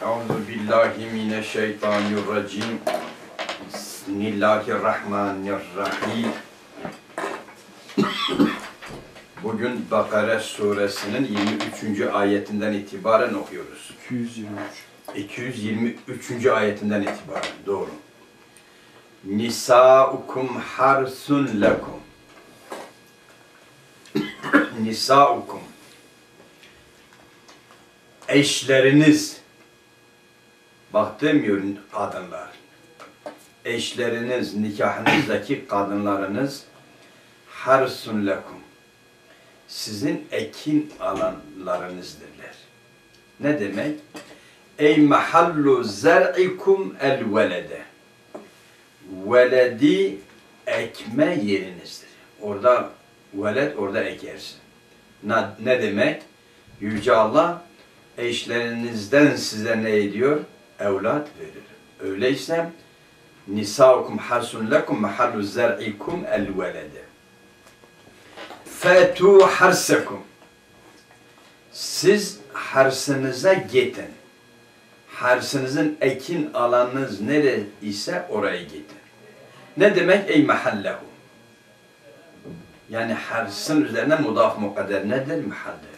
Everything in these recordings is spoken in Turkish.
Euzu billahi mineşşeytanirracim. Bismillahirrahmanirrahim. Bugün Bakara suresinin 23. ayetinden itibaren okuyoruz. 223. ayetinden itibaren, doğru. Nisaukum harsun lekum. Nisaukum. Eşleriniz, bak demiyor kadınlar, eşleriniz, nikahınızdaki kadınlarınız harsun lekum, sizin ekin alanlarınızdırlar. Ne demek? Ey mahallu zer'ikum el velede, veledi ekme yerinizdir. Orada veled, orada ekersin. Ne demek? Yüce Allah eşlerinizden size ne ediyor? Evlat verir. Öyleyse nisaukum harsun lekum mahallu zer'ikum el velede. Fetu harsekum. Siz harsınıza gidin. Harsınızın ekin alanınız nere ise oraya gidin. Ne demek? Ey mahallehu. Yani harsın üzerine mudaf mukadder nedir? Mahaldir.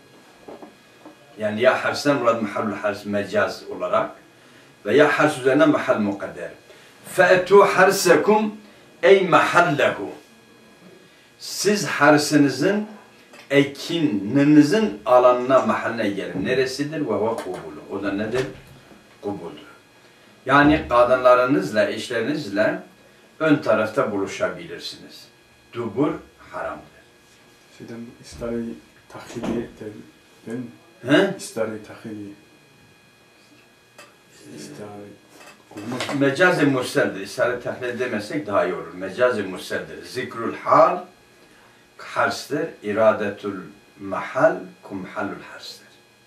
Yani ya harsden murad mahallul hars mecaz olarak veya hars üzerine mahal mukadder. Fe'tu harsekum ey mahallehu. Siz harsınızın, ekininizin alanına, mahalline gelin. Neresidir? Ve huve kubulu. O da nedir? Kubuldur. Yani kadınlarınızla, eşlerinizle ön tarafta buluşabilirsiniz. Dubur haramdır. Şeyden istari tahili değil mi? He? İstari tahili. İstari olmaz. Mecaz-ı musseldir. İstari tahlil demesek daha iyi olur. Mecaz-ı musseldir. Zikrul hal harstır. İradetul mahal kumhalul harstır.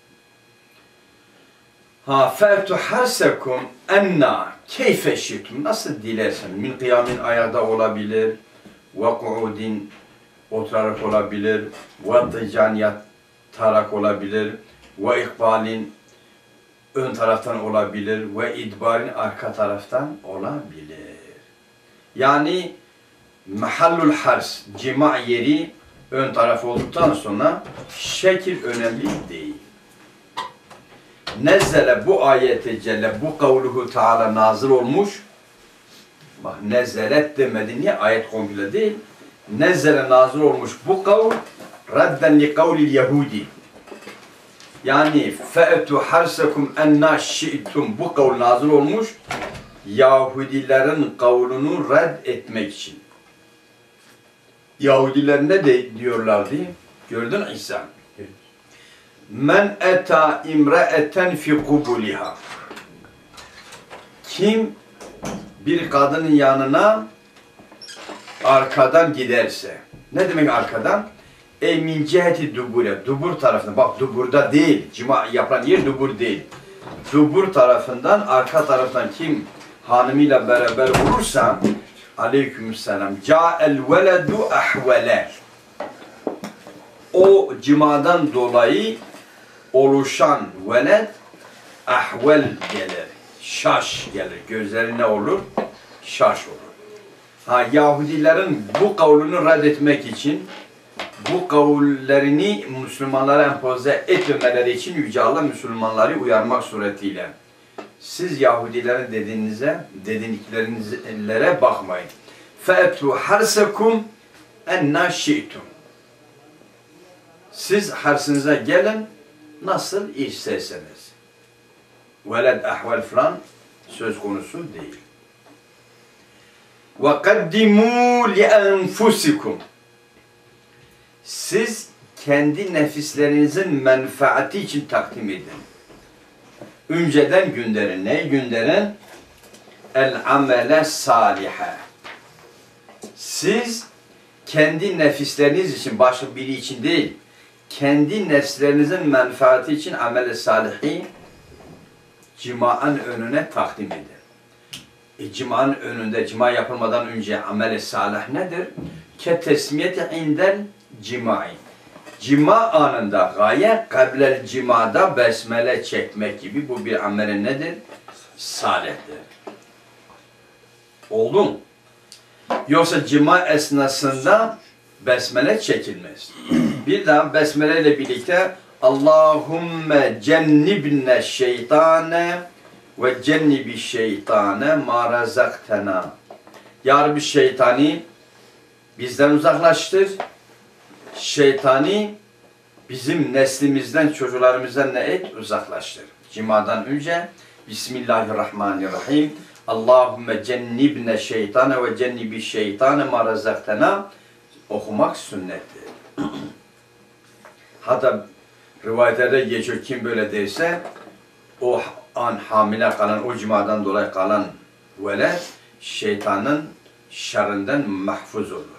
Fertu harsekum enna keyfe şitum. Nasıl dilersen. Min kıyamin ayakta olabilir. Ve ku'udin oturarak olabilir. Ve dıcan yatarak olabilir. Ve ikbalin ön taraftan olabilir. Ve idbarin arka taraftan olabilir. Yani mahallul hars, cima yeri ön taraf olduktan sonra şekil önemli değil. Nezzele bu ayete celle, bu kavluhu Teala nazil olmuş. Bak nezzelet demedi, niye? Ayet komple değil. Nezzele nazil olmuş bu kavl radden li kavlil yahudi. Yani fe'tu harsekum enna şi'tum, bu kavl nazil olmuş Yahudilerin kavlunu red etmek için. Yahudiler ne de diyorlardı? Gördün İsa. Men eta imraeten fi kubuliha. Kim bir kadının yanına arkadan giderse. Ne demek arkadan? Min ciheti dubure. Dubur tarafından. Bak duburda değil. Cima yapılan yer dubur değil. Dubur tarafından, arka taraftan kim hanımıyla beraber olursa aleykümselam. Ca'el veledu ahvele. O cimadan dolayı oluşan veled ahvel gelir. Şaş gelir. Gözleri ne olur? Şaş olur. Yahudilerin bu kavlunu reddetmek için, bu kavullerini Müslümanlara empoze etmemeleri için Yüce Allah Müslümanları uyarmak suretiyle siz Yahudilerin dediklerinizlere bakmayın. فَاَتُوا حَرْسَكُمْ اَنَّا شِئْتُمْ. Siz harsınıza gelin nasıl isterseniz. Veled ahval falan söz konusu değil. وَقَدِّمُوا لِأَنْفُسِكُمْ. Siz kendi nefislerinizin menfaati için takdim edin. Önceden gönderin. Neyi gönderin? El-amele salihe. Siz kendi nefisleriniz için, başka biri için değil, kendi nefslerinizin menfaati için amel-i salihi cima'ın önüne takdim edin. Cima'nın önünde, cima yapılmadan önce amel-i salih nedir? Ke tesmiyeti indel cimai. Cima anında gaye kablel cimada besmele çekmek gibi bu bir amelin nedir? Salihtir. Oldu mu? Yoksa cima esnasında besmele çekilmez. Bir daha besmele ile birlikte Allahümme cennibne şeytane ve cennibi şeytane ma razaktena. Ya Rabbi şeytani bizden uzaklaştır. Şeytani bizim neslimizden, çocuklarımızdan ne et? Uzaklaştır. Cimadan önce Bismillahirrahmanirrahim. Allahümme cennibne şeytane ve cennibi şeytane ma razaktena okumak sünnettir. Hatta rivayetlerde geçiyor, kim böyle derse o an hamile kalan, o cimadan dolayı kalan velet şeytanın şerrinden mahfuz olur.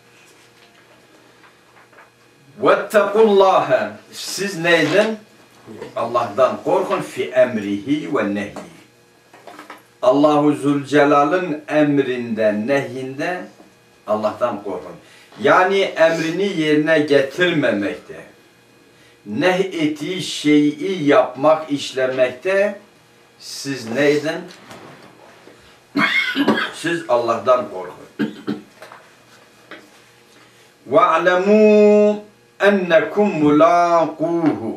Vettekullâhe, siz neyden? Allah'tan korkun fi emrihi ve nehi. Allahu Zülcelal'ın emrinde, nehyinde Allah'tan korkun. Yani emrini yerine getirmemekte, nehyettiği şeyi yapmak, işlemekte siz neyden? Siz Allah'tan korkun. وَاعْلَمُوا اَنَّكُمْ مُلَاقُوهُ.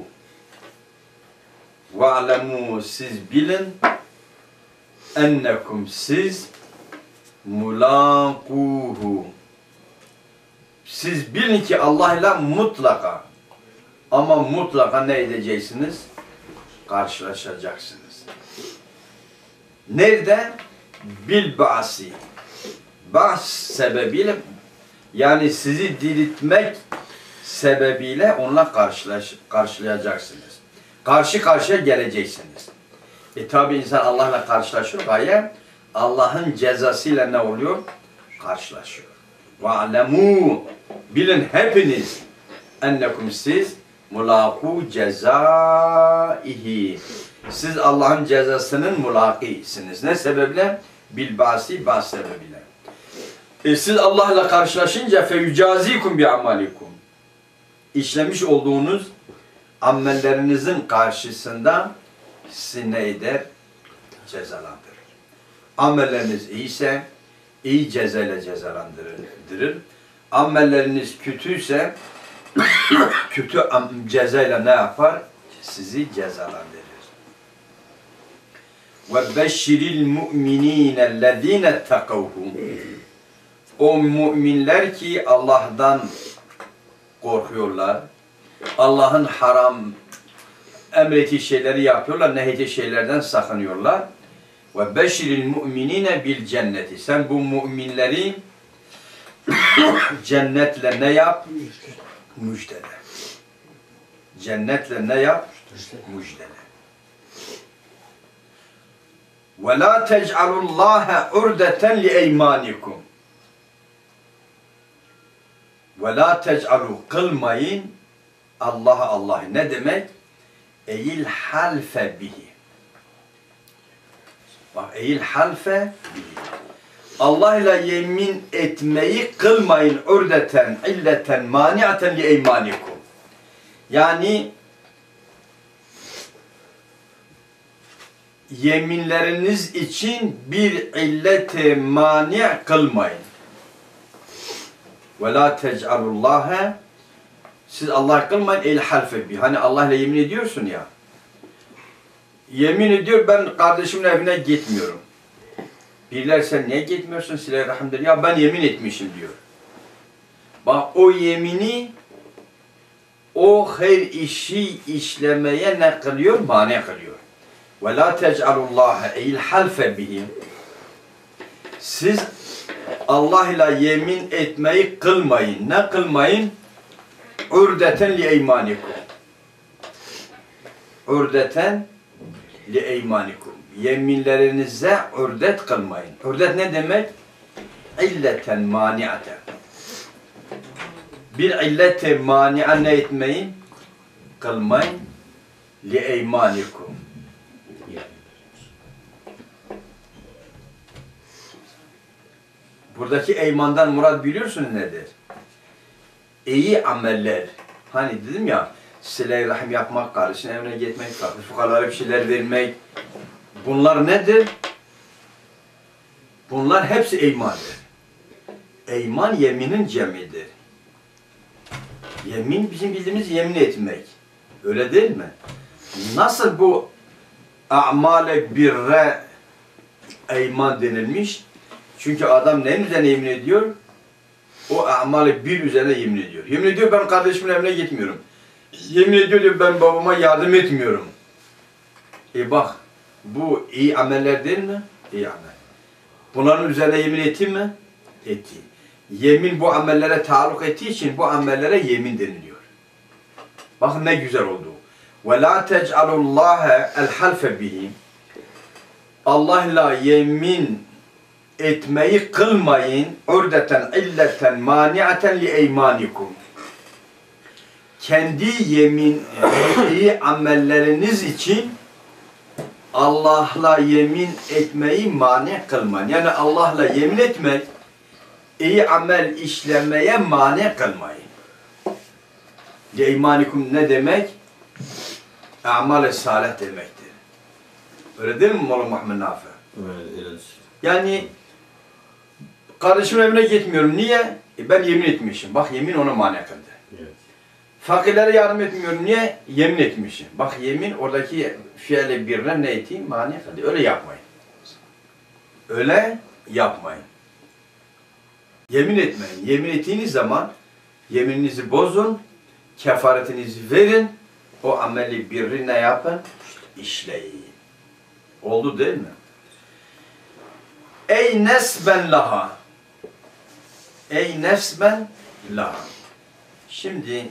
وَاعْلَمُوا, siz bilin, ennekum, siz mulakuhu, siz bilin ki Allah ile mutlaka, ama mutlaka ne edeceksiniz? Karşılaşacaksınız. Nerede? Bil ba'si. Ba's sebebiyle, yani sizi diriltmek sebebiyle onunla karşılayacaksınız. Karşı karşıya geleceksiniz. Tabi insan Allah'la karşılaşıyor, gaye Allah'ın cezasıyla ne oluyor? Karşılaşıyor. وَعْلَمُوا, bilin hepiniz, ennekum, siz mulâkû cezâihi, siz Allah'ın cezasının mulâkisiniz. Ne sebeple? Bilbâsi, bâs sebebiyle. Siz Allah'la karşılaşınca feyucâzîkum bi amalikum, işlemiş olduğunuz amellerinizin karşısında sizi ne eder? Cezalandırır. Amelleriniz iyiyse iyi cezayla cezalandırır. Amelleriniz kötüyse kötü cezayla ne yapar? Sizi cezalandırır. Ve beşşiril mu'minînellezîne ettekavhu. O müminler ki Allah'tan korkuyorlar, Allah'ın haram emrettiği şeyleri yapıyorlar, nehyettiği şeylerden sakınıyorlar. Ve beşiril mu'minine bil cenneti. Sen bu müminleri cennetle ne yap? Müjdele. Cennetle ne yap? Müjdele. Ve la tec'alullâhe urdeten li eymanikum. Ve la tec'alu, kılmayın Allah ne demek? Eyyil halfe bihi. Bak, eyyil halfe bihi. Allah ile yemin etmeyi kılmayın urdeten, illeten, maniaten li eymanikum. Yani yeminleriniz için bir illete mani kılmayın. Ve la tec'alullâhe, siz Allah kılmayın el halfe bi. Hani Allah ile yemin ediyorsun ya. Yemin ediyor, ben kardeşimin evine gitmiyorum. Biriler, sen niye gitmiyorsun? Bismillahirrahmanirrahim. Ya ben yemin etmişim diyor. Bak, o yemini, o hayır işi işlemeye ne kılıyor? Mani kılıyor. Ve la tec'alullâhe el halfe bihi. Siz Allah ile yemin etmeyi kılmayın. Ne kılmayın? Urdeten li eymanikum. Urdeten li eymanikum. Yeminlerinize urdet kılmayın. Urdet ne demek? İlleten maniaten. Bir illete mani'a ne etmeyin? Kılmayın. Li eymanikum. Buradaki eymandan murad biliyorsunuz nedir? İyi ameller, Hani dedim ya, sıla-i rahim yapmak, kardeşin evine gitmek, fukalara bir şeyler vermek. Bunlar nedir? Bunlar hepsi eymandır. Eyman yeminin cemidir. Yemin bizim bildiğimiz yemin etmek. Öyle değil mi? Nasıl bu a'male birre eyman denilmiş? Çünkü adam neyin üzerine yemin ediyor? O a'male bir üzerine yemin ediyor. Yemin ediyor ben kardeşimin evine gitmiyorum. Yemin ediyor diyor ben babama yardım etmiyorum. Bak bu iyi ameller değil mi? İyi amel. Bunların üzerine yemin etti mi? Etti. Yemin bu amellere taalluk ettiği için bu amellere yemin deniliyor. Bakın ne güzel oldu. وَلَا تَجْعَلُوا اللّٰهَ الْحَلْفَ بِهِ Allah'la yemin etmeyi kılmayın. اُرْدَةً اِلَّةً مَانِعَةً لِاَيْمَانِكُمْ Kendi yemin iyi amelleriniz için Allah'la yemin etmeyi mani kılmayın. Yani Allah'la yemin etmek, iyi amel işlemeye mani kılmayın. Leymanikum ne demek? A'mal-i salih demektir. Öyle değil mi Molla Muhammed Nafi? Evet. Yani kardeşimin evine gitmiyorum. Niye? Ben yemin etmişim. Bak yemin ona mani kıldı. Evet. Fakirlere yardım etmiyorum. Niye? Yemin etmişim. Bak yemin oradaki fiile birine ne ettiğim mani kıldı. Öyle yapmayın. Öyle yapmayın. Yemin etmeyin. Yemin ettiğiniz zaman yemininizi bozun, kefaretinizi verin, o ameli birri ne yapın? İşleyin. Oldu değil mi? Ey nesben laha. Ey nesben laha. Şimdi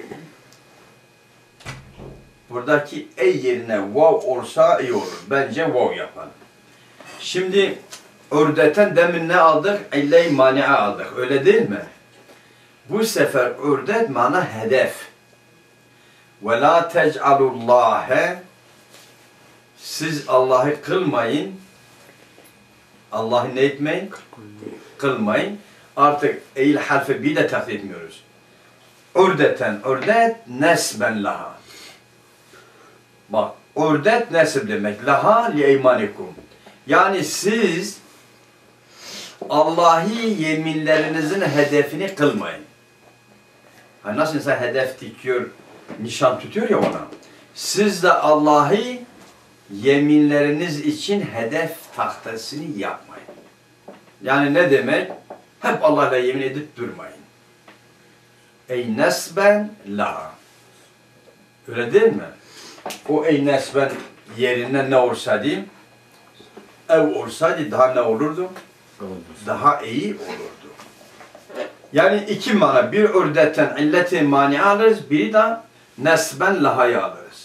buradaki ey yerine vav olsa iyi olur. Bence vav yapalım. Şimdi ördeten demin ne aldık? İlle-i mani'a aldık. Öyle değil mi? Bu sefer ördet mana hedef. وَلَا تَجْعَلُوا اللّٰهَ Siz Allah'ı kılmayın. Allah'ı ne etmeyin? Kılmayın. Artık eğil harfi bir de takdir etmiyoruz. Ördeten, ördet nesben laha. Bak, ördet nesb demek. Laha li eymanikum. Yani siz Allah'ı yeminlerinizin hedefini kılmayın. Hani nasıl insan hedef dikiyor, nişan tutuyor ya ona. Siz de Allah'ı yeminleriniz için hedef tahtasını yapmayın. Yani ne demek? Hep Allah'la yemin edip durmayın. Ey nesben la. Öyle değil mi? O ey nesben yerine ne olsaydı? Ev olsaydı daha ne olurdu? Daha iyi olurdu. Yani iki mana. Bir ördetten illeti mani alırız. Biri de nesben lahayı alırız.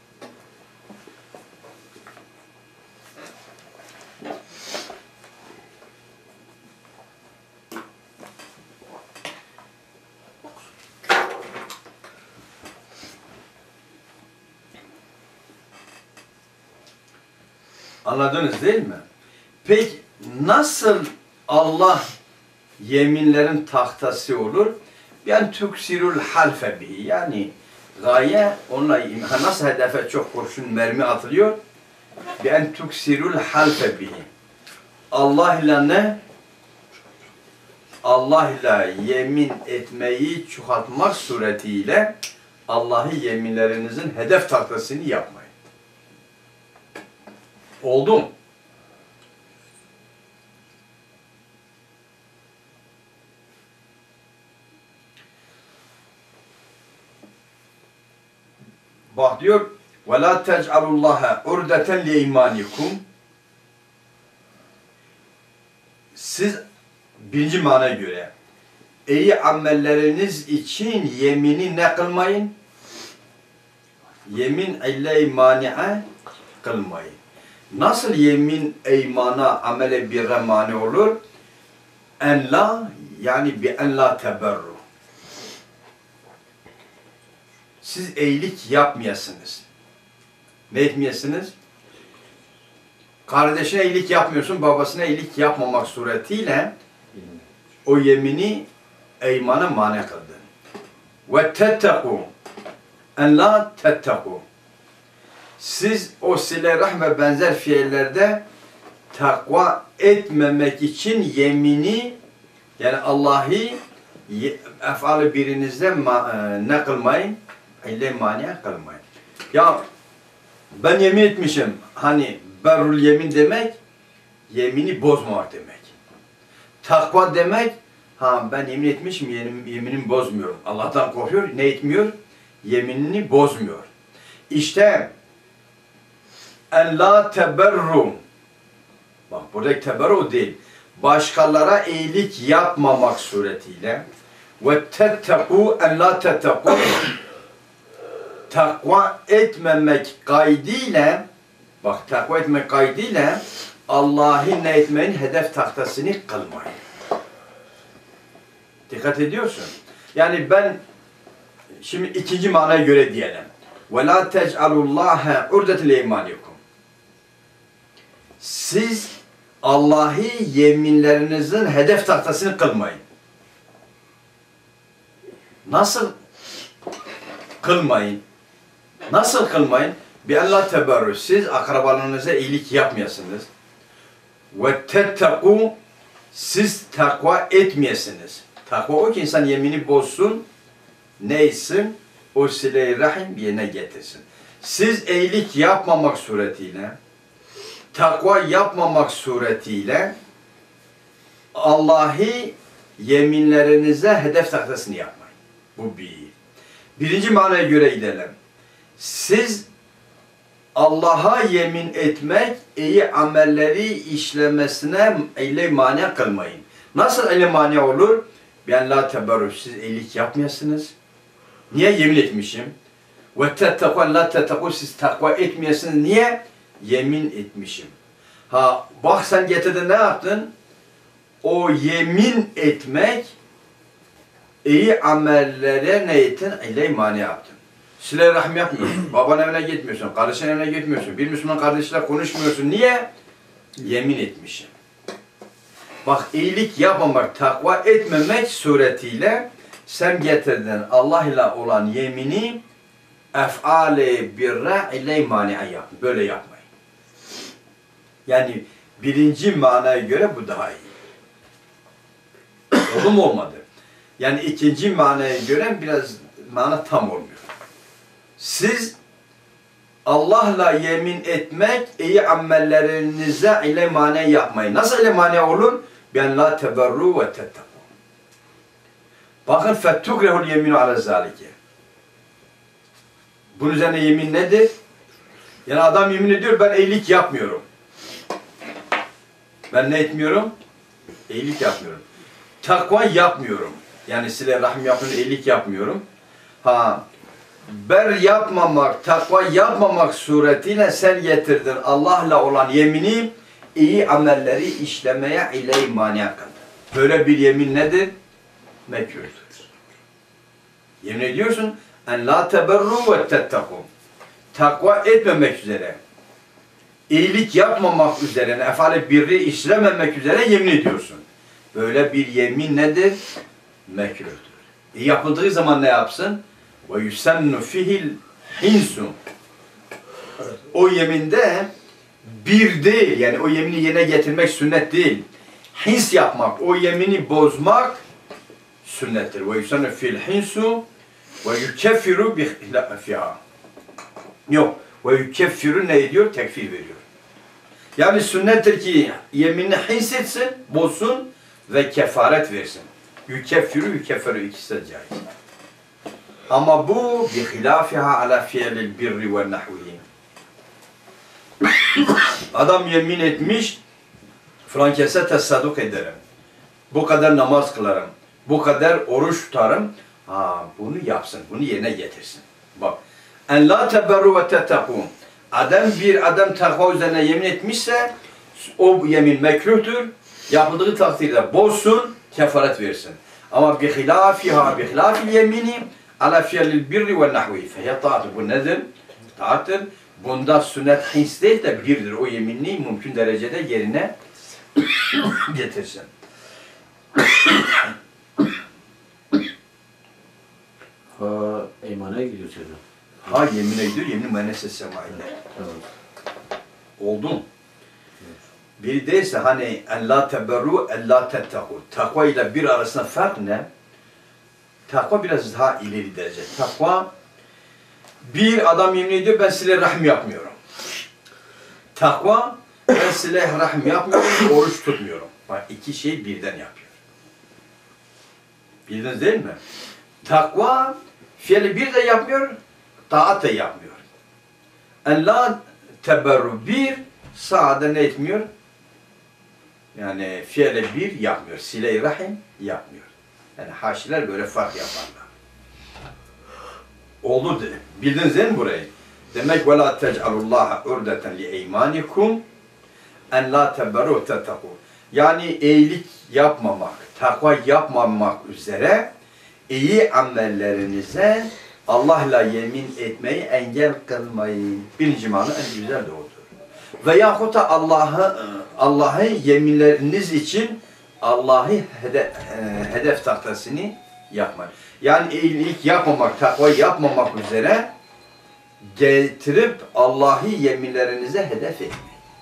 Anladınız değil mi? Peki nasıl Allah yeminlerin tahtası olur? Yani tüksirul halfe bihi. Yani gaye onunla nasıl hedefe çok kurşun mermi atılıyor? Ben tüksirul halfe bihi. Allah ile ne? Allah ile yemin etmeyi çoğaltmak suretiyle Allah'ı yeminlerinizin hedef tahtasını yapmayın. Oldu mu? Bak diyor وَلَا تَجْعَلُوا اللّٰهَ اُرْدَةً لِاَيْمَانِكُمْ Siz birinci manaya göre iyi amelleriniz için yemini ne kılmayın? Yemin ille-i mani'a kılmayın. Nasıl yemin eymana amele birre mani olur? En la yani bi en la teberru. Siz iyilik yapmayasınız. Ne etmeyesiniz? Kardeşine iyilik yapmıyorsun, babasına iyilik yapmamak suretiyle o yemini eymana mani kıldın. ve tettekû en la tettekû. Siz o sile rahme benzer fiillerde takva etmemek için yemini, yani Allah'ı ef'al birinizde ne kılmayın? İlle mani kılmayın. Ya ben yemin etmişim. Hani berrul yemin demek yemini bozmamak demek. Takva demek ben yemin etmişim, yeminimi bozmuyorum. Allah'tan korkuyor, ne etmiyor? Yeminini bozmuyor. İşte en la teberru. Bak buradaki teberru değil. Başkalara iyilik yapmamak suretiyle ve tettekû en la tettekû, takva etmemek kaydıyla, bak takva etmek kaydıyla Allah'ı ne etmeyin? Hedef tahtasını kılmayın. Dikkat ediyorsun. Yani ben şimdi ikinci manaya göre diyelim. وَلَا تَجْعَلُوا اللّٰهَ عُرْدَةً لِيَيْمَانِكُمْ. Siz Allah'ı yeminlerinizin hedef tahtasını kılmayın. Nasıl kılmayın? Nasıl kılmayın? بِأَلَّا تَبَرُّ. Siz akrabalarınıza iyilik yapmayasınız. وَتَتَّقُوا. Siz takva etmeyesiniz. Takva o ki insan yemini bozsun, neysin? O sile-i rahim yerine getirsin. Siz iyilik yapmamak suretiyle, takva yapmamak suretiyle Allah'ı yeminlerinize hedef tahtasını yapmayın. Bu bir. Birinci manaya göre gidelim. Siz Allah'a yemin etmek, iyi amelleri işlemesine ile mani kılmayın. Nasıl ile mani olur? Ben la teberrü. Siz iyilik yapmayasınız. Niye yemin etmişim? Ve tettekû la tettekû. Siz takva etmeyesiniz. Niye? Yemin etmişim. Bak sen getirdin, ne yaptın? O yemin etmek, iyi amellere ne ettin? İle mani yaptın. Sile rahmi yapmıyorsun. Baban evine gitmiyorsun. Kardeşin evine gitmiyorsun. Bir Müslüman kardeşle konuşmuyorsun. Niye? Yemin etmişim. Bak iyilik yapmamak, takva etmemek suretiyle sen getirdin Allah ile olan yemini ef'ale birra ile mani'a yaptın. Böyle yapmayın. Yani birinci manaya göre bu daha iyi. Olur mu olmadı? Yani ikinci manaya göre biraz mana tam olmuyor. Siz Allah'la yemin etmek, iyi amellerinize ile mani yapmayın. Nasıl ile mani olur? Ben la teberru ve tettekû. Bakın fettukrehul yeminu ala zalike. Bunun üzerine yemin nedir? Yani adam yemin ediyor, ben iyilik yapmıyorum. Ben ne etmiyorum? İyilik yapmıyorum. Takva yapmıyorum. Yani sile rahim yapmıyorum, iyilik yapmıyorum. Ber yapmamak, takva yapmamak suretiyle sen getirdin Allah'la olan yemini, iyi amelleri işlemeye ile mani kıldın. Böyle bir yemin nedir? Mekruhtur. Yemin ediyorsun en la teberru ve tettekû. Takva etmemek üzere, iyilik yapmamak üzere, ef'al-i birri işlememek üzere yemin ediyorsun. Böyle bir yemin nedir? Mekruhtur. Yapıldığı zaman ne yapsın? Ve yusennu fihil hinsu. O yeminde bir değil, yani o yemini yerine getirmek sünnet değil. Hins yapmak, o yemini bozmak sünnettir. Ve yusennu fihil hinsu ve yukeffiru bihilafiha. Yok, ve yukeffiru ne ediyor? Tekfir veriyor. Yani sünnettir ki yeminini hins etsin, bozsun ve kefaret versin. Yukeffiru, yukeffiru ikisi de caiz. Ama bu bihilafiha ala fi'lil birri ve nahvihi. Adam yemin etmiş, falan kese tesadduk ederim. Bu kadar namaz kılarım. Bu kadar oruç tutarım. Bunu yapsın, bunu yerine getirsin. Bak. En la teberru ve tettekûn. Bir adam takva üzerine yemin etmişse o yemin mekruhtur. Yapıldığı takdirde bozsun, kefaret versin. Ama bihilafiha, bihilafil yemini ala fi'lil birri ve nahvihi. Fehiye ta'atı. Bu nedir? Ta'attır. Bunda sünnet hins değil de birdir. O yeminini mümkün derecede yerine getirsin. Ha, eymana gidiyor senin. Ha yemine gidiyor, yemin müennese semaile. Evet. Oldu. Bir değilse hani en la teberru en la tetteku. Takva ile bir arasında fark ne? Takva biraz daha ileri derece. Takva bir adam yemin ediyor ben silah rahim yapmıyorum. Takva ben silah rahim yapmıyorum, oruç tutmuyorum. Bak iki şey birden yapıyor. Bildiniz değil mi? Takva fiili bir de yapmıyor, taat da yapmıyor. En la teberru bir sade ne etmiyor? Yani fiile bir yapmıyor, sile-i rahim yapmıyor. Yani haşiler böyle fark yaparlar. Oldu de. Bildiniz değil mi burayı? Demek ve la tec'alullaha urdeten li eymanikum en la teberru tettaku. Yani iyilik yapmamak, takva yapmamak üzere iyi amellerinize Allah'la yemin etmeyi engel kılmayın. Birinci mana en güzel de odur. Veyahut da Allah'ı yeminleriniz için Allah'ı hedef tahtasını yapmayın. Yani iyilik yapmamak, takva yapmamak üzere getirip Allah'ı yeminlerinize hedef etmeyin.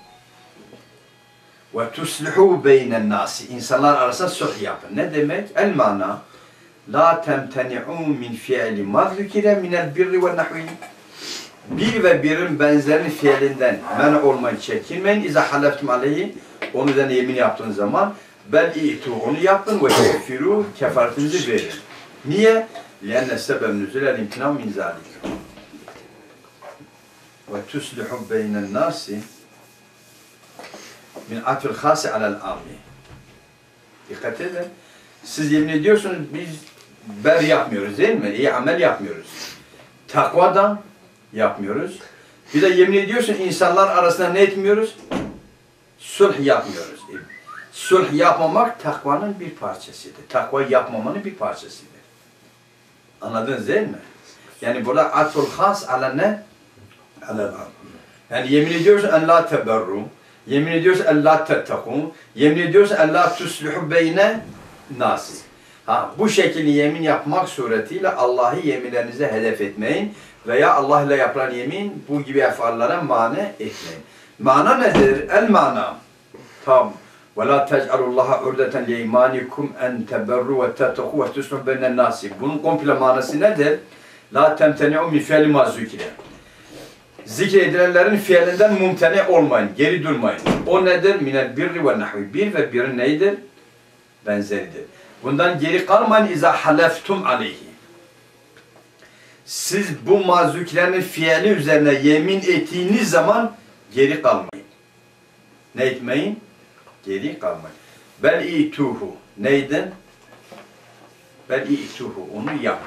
Ve tuslihu beynen nasi. İnsanlar arasında sulh yapın. Ne demek? El mana la temteni'u min fi'li ma zükire minel birri ve nahvi. Bir ve birin benzerini fiilinden men olmayı çekinmeyin. İza haleftum aleyhi. Onun üzerine yemin yaptığınız zaman bel i'tu onu yapın ve kefiru kefaretinizi verin. Niye? Lenne sebeb nüzulel imtina min zalik. Ve tuslihu beynen nasi min atfil khasi alel amni. Dikkat edin. Siz yemin ediyorsunuz biz ber yapmıyoruz değil mi? İyi amel yapmıyoruz. Takvadan yapmıyoruz. Bir de yemin ediyorsun insanlar arasında ne etmiyoruz? Sulh yapmıyoruz. Sulh yapmamak takvanın bir parçasıdır. Takva yapmamanın bir parçasıdır. Anladınız değil mi? Yani burada atful khas ala ne? Alel amni. Yani yemin ediyorsun en la teberru. Yemin ediyorsun en la tettekûn. Yemin ediyorsun en la tuslihu beyne nasi. Bu şekilde yemin yapmak suretiyle Allah'ı yeminlerinize hedef etmeyin veya Allah ile yapılan yemin bu gibi efallara mani etmeyin. Mana nedir? El mana. Tamam. Ve la tec'alullaha urdeten li imanikum en teberru ve tettekû ve tuslihu beyne nasi. Bunun komple manası nedir? La temteni'u min fi'li ma zükire. Zikredilenlerin fiilinden mumtene olmayın, geri durmayın. O nedir? Minel birri ve nahvi. Bir ve birin neydir? Benzeridir. Bundan geri kalmayın. İza haleftum aleyhi. Siz bu mazüklerin fiili üzerine yemin ettiğiniz zaman geri kalmayın. Ne etmeyin? Geri kalmayın. Bel i'tuhu. Neydi? Bel i'tuhu. Onu yapın.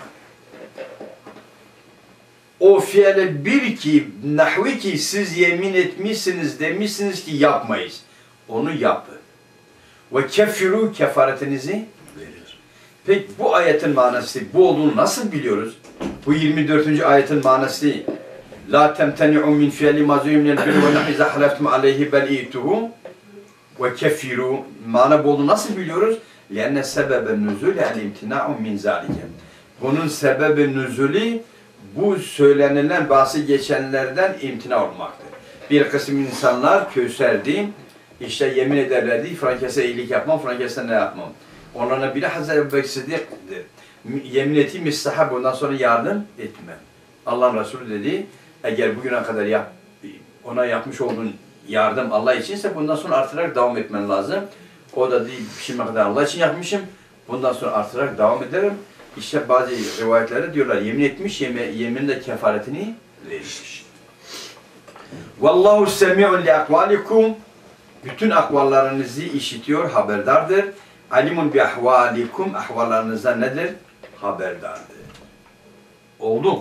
O fiile bir ki, nahvi ki siz yemin etmişsiniz, demişsiniz ki yapmayız. Onu yapın. Ve kefiru kefaretinizi verir. Peki bu ayetin manası, bu olduğunu nasıl biliyoruz? Bu 24. ayetin manası la temteni'u min fi'li mazuyum minel birri ve nahvi iza haleftum aleyhi bel i'tuhu ve kefiru. Mana bu olduğunu nasıl biliyoruz? Lenne sebebe nüzul el imtina'u min zalike. Bunun sebebi nüzulü bu söylenilen bahsi geçenlerden imtina olmaktır. Bir kısım insanlar köserdi, işte yemin ederlerdi, frankese iyilik yapmam, frankese ne yapmam. Onlarına bile Hazreti Ebu Bekir Sıddık'dır. Yemin ettiğim müstahap, bundan sonra yardım etmem. Allah'ın Resulü dedi, eğer bugüne kadar ona yapmış olduğun yardım Allah içinse bundan sonra artırarak devam etmen lazım. O da değil, şimdiye kadar Allah için yapmışım, bundan sonra artırarak devam ederim. İşte bazı rivayetlerde diyorlar yemin etmiş, yeminin de kefaretini vermiş. Vallahu semi'un li akvalikum. Bütün akvallarınızı işitiyor, haberdardır. Alimun bi ahvalikum. Ahvallarınızda nedir? Haberdardır. Oldu.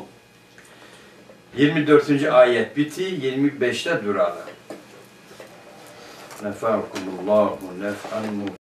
24. ayet bitti. 25'te duralım. Nefakumullahu nef'an